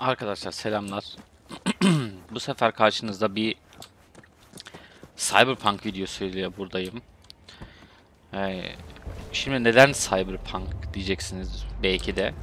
Arkadaşlar selamlar. Bu sefer karşınızda bir Cyberpunk videosuyla buradayım. Ee, Şimdi neden Cyberpunk diyeceksiniz belki de.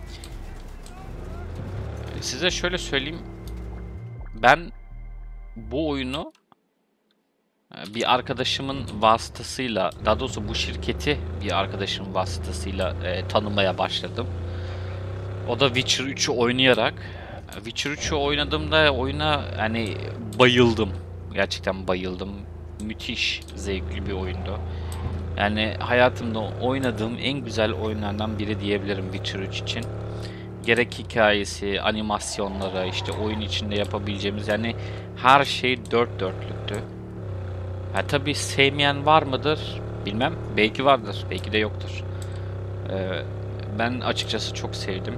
Size şöyle söyleyeyim. Ben bu oyunu bir arkadaşımın vasıtasıyla, daha doğrusu bu şirketi bir arkadaşımın vasıtasıyla tanımaya başladım. O da Witcher 3'ü oynayarak. Witcher 3'ü oynadığımda oyuna hani bayıldım. Gerçekten bayıldım. Müthiş zevkli bir oyundu. Yani hayatımda oynadığım en güzel oyunlardan biri diyebilirim Witcher 3 için. Gerek hikayesi, animasyonları, işte oyun içinde yapabileceğimiz yani her şey dört dörtlüktü. Ha tabii sevmeyen var mıdır? Bilmem. Belki vardır, belki de yoktur. Ee, Ben açıkçası çok sevdim.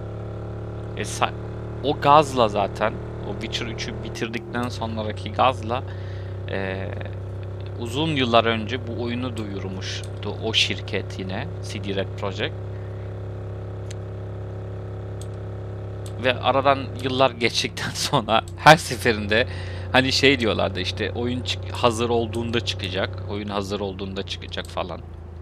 O gazla zaten, o Witcher 3'ü bitirdikten sonraki gazla e, uzun yıllar önce bu oyunu duyurmuştu o şirket yine, CD Red Projekt. Ve aradan yıllar geçtikten sonra her seferinde hani şey diyorlardı işte oyun hazır olduğunda çıkacak, oyun hazır olduğunda çıkacak falan.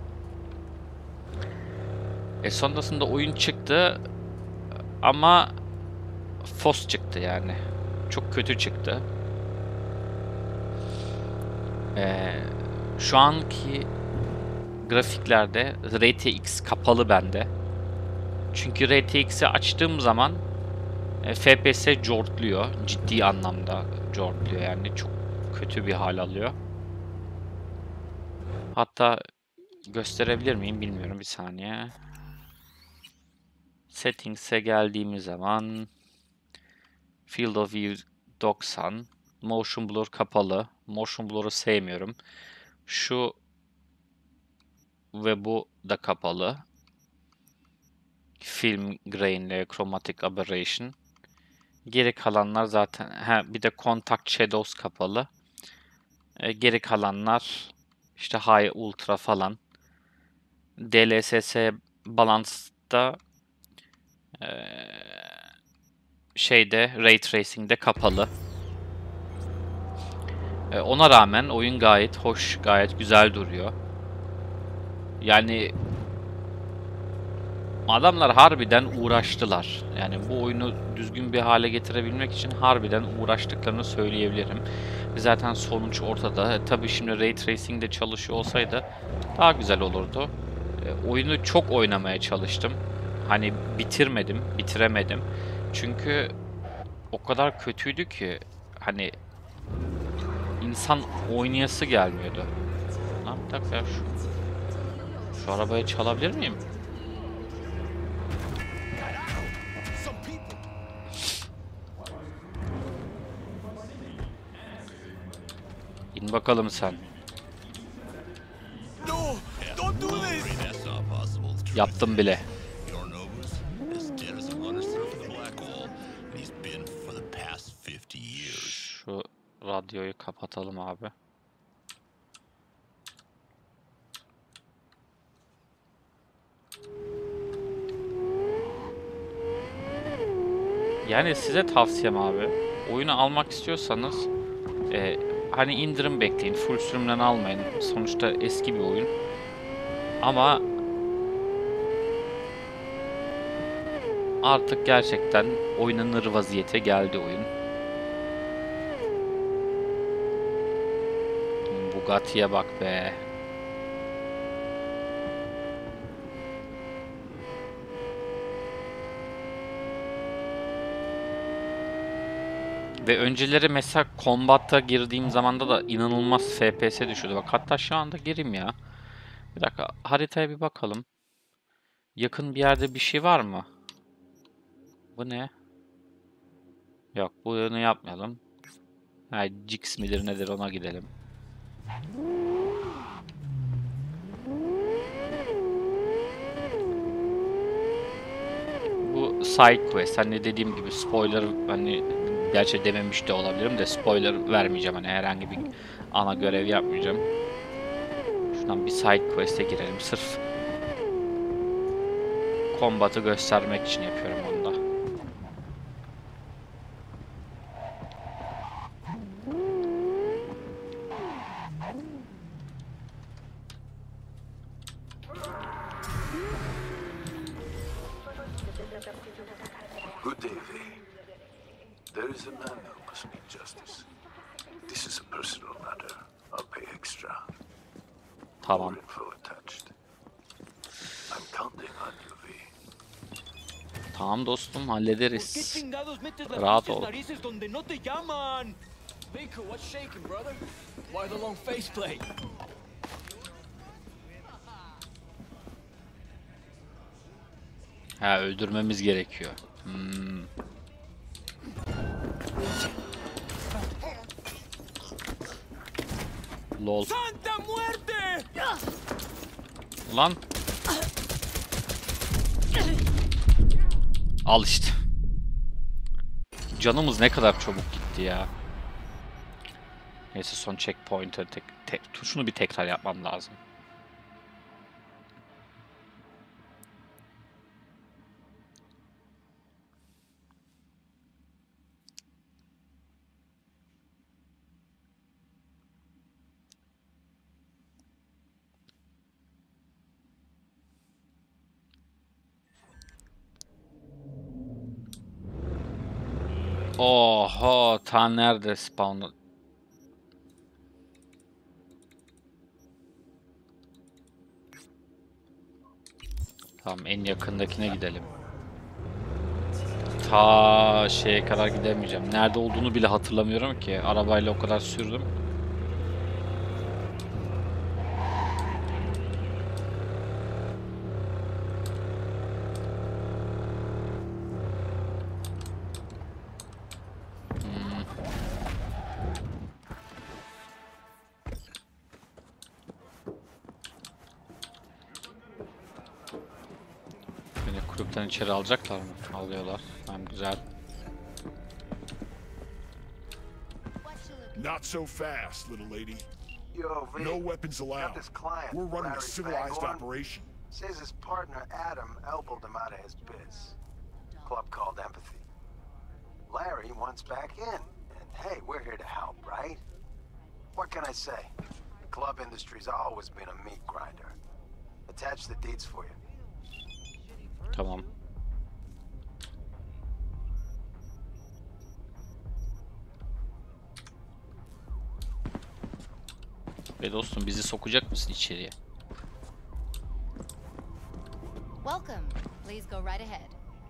Sonrasında oyun çıktı ama fos çıktı yani. Çok kötü çıktı. Ee, Şu anki grafiklerde RTX kapalı bende. Çünkü RTX'i açtığım zaman FPS cortluyor. Ciddi anlamda cortluyor yani. Çok kötü bir hal alıyor. Hatta gösterebilir miyim bilmiyorum, bir saniye. Settings'e geldiğimiz zaman Field of View 90, Motion Blur kapalı. Motion Blur'u sevmiyorum. Şu ve bu da kapalı. Film Grain ile Chromatic Aberration. Geri kalanlar zaten bir de Contact Shadows kapalı. Geri kalanlar işte High, Ultra falan. DLSS Balance'da e, Ray Tracing'de kapalı. Ona rağmen oyun gayet hoş, gayet güzel duruyor. Yani adamlar harbiden uğraştılar. Yani bu oyunu düzgün bir hale getirebilmek için harbiden uğraştıklarını söyleyebilirim. Zaten sonuç ortada. Tabii şimdi Ray Tracing de çalışıyor olsaydı daha güzel olurdu. Oyunu çok oynamaya çalıştım. Hani bitiremedim. Çünkü o kadar kötüydü ki hani insan oynayası gelmiyordu. Lan bir dakika ya, şu arabayı çalabilir miyim? İn bakalım sen. Yaptım bile. Şu radyoyu kapatalım abi. Yani size tavsiyem abi. Oyunu almak istiyorsanız hani indirim bekleyin. Full sürümden almayın. Sonuçta eski bir oyun. Ama artık gerçekten oynanır vaziyete geldi oyun. Bugatti'ye bak be. Ve önceleri mesela Combat'a girdiğim zamanda da inanılmaz FPS düşüyordu. Bak hatta şu anda gireyim ya. Bir dakika, haritaya bir bakalım. Yakın bir yerde bir şey var mı? Bu ne? Yok, bunu yapmayalım. Ha, Jix midir nedir, ona gidelim. Bu side quest, hani dediğim gibi spoiler, hani gerçi dememiş de olabilirim de spoiler vermeyeceğim, hani herhangi bir ana görev yapmayacağım. Şuradan bir side quest'e girelim, sırf combat'ı göstermek için yapıyorum onu da. Good day, V. There is a man who must meet justice. This is a personal matter. I'll pay extra. Tamam. More info attached. I'm counting on you, V. Tamam dostum, hallederiz. Rahat ol. Baker, what's shaking, brother? Why the long faceplate? Ha, öldürmemiz gerekiyor. Lol. Santa muerte! Lan. Al işte. Canımız ne kadar çabuk gitti ya. Neyse, son checkpoint'ı şunu bir tekrar yapmam lazım. Oho, ta nerede spawn? Tamam, en yakındakine gidelim. Ta şeye kadar gidemeyeceğim. Nerede olduğunu bile hatırlamıyorum ki. Arabayla o kadar sürdüm. Beni kulüpten içeri alacaklar mı? Alıyorlar. Tamam, güzel. Not so fast, little lady. Yo, V. No weapons Got allowed. this client, We're running a Larry civilized Spangorn. operation. Says his partner Adam elbowed him out of his biz. Club called Empathy. Larry wants back in. And hey, we're here to help, right? What can I say? Club industry's always been a meat grinder. Attach the deeds for you. Tamam. Ve dostum, bizi sokacak mısın içeriye? Welcome. Please go right ahead.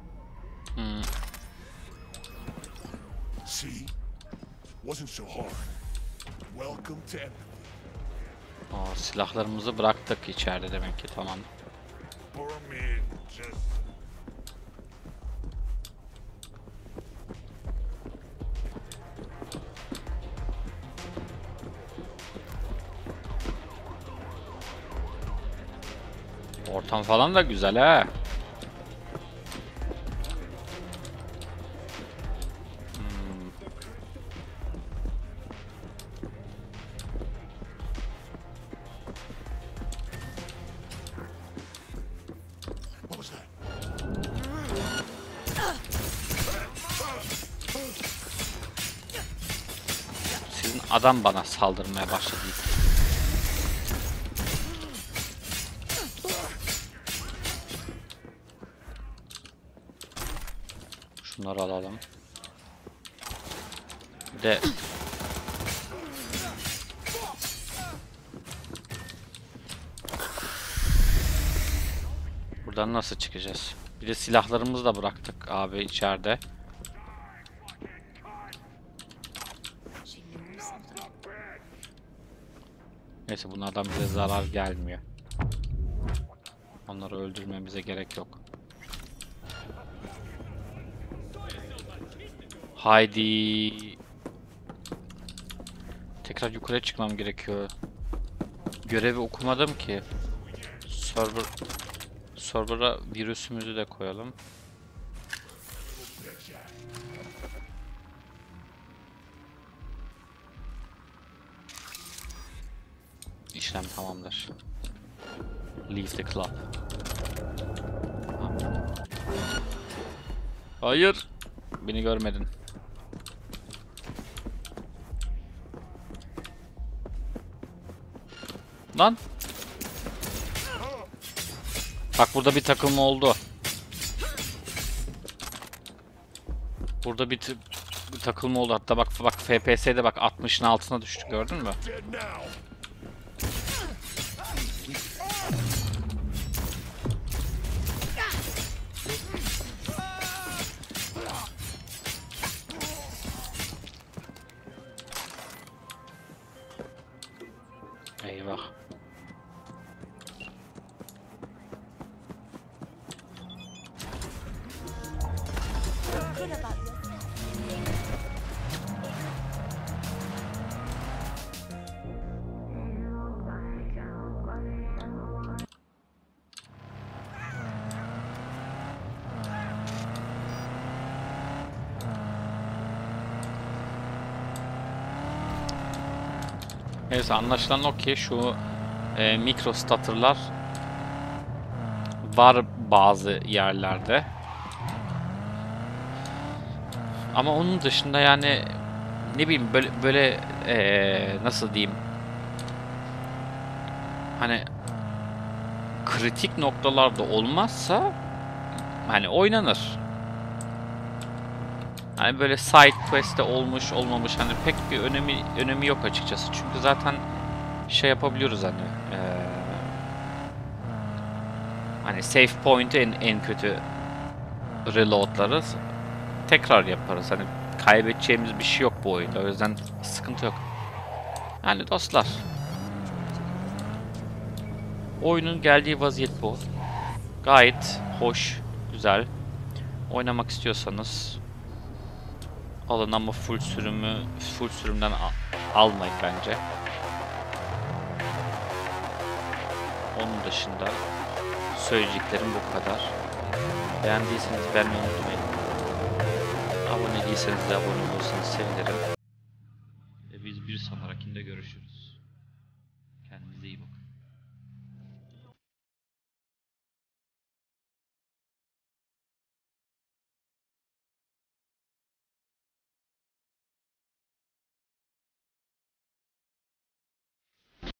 See? Wasn't so hard. Welcome to empathy. Aa, silahlarımızı bıraktık içeride demek ki, tamam. For me, just... Ortam falan da güzel ha. What was that? Sizin adam bana saldırmaya başladı. Şunları alalım. Bir de buradan nasıl çıkacağız? Bir de silahlarımızı da bıraktık abi içeride. Neyse, bunlardan bize zarar gelmiyor. Onları öldürmemize gerek yok. Haydi. Tekrar yukarı çıkmam gerekiyor. Görevi okumadım ki. Server'a virüsümüzü de koyalım. İşlem tamamdır. Leave the club. Hayır. Beni görmedin. Lan. Bak, burada bir takım oldu. Burada bir takılma oldu. Hatta bak FPS'de bak 60'ın altına düştü, gördün mü? Dead now. Eyvah. Neyse, anlaşılan o ki şu mikro stutter'lar var bazı yerlerde. Ama onun dışında yani ne bileyim böyle nasıl diyeyim, hani kritik noktalarda olmazsa hani oynanır. Hani böyle side quest'te olmuş olmamış hani pek bir önemi yok açıkçası. Çünkü zaten şey yapabiliyoruz hani save point'ı en kötü reload'ları tekrar yaparız. Hani kaybedeceğimiz bir şey yok bu oyunda. O yüzden sıkıntı yok. Yani dostlar, oyunun geldiği vaziyet bu. Gayet hoş, güzel. Oynamak istiyorsanız alın ama full sürümden almayın bence. Onun dışında söyleyeceklerim bu kadar. Beğendiyseniz beğenmeyi unutmayın. Abone değilseniz de abone olursanız sevinirim. Ve biz bir sonrakinde görüşürüz.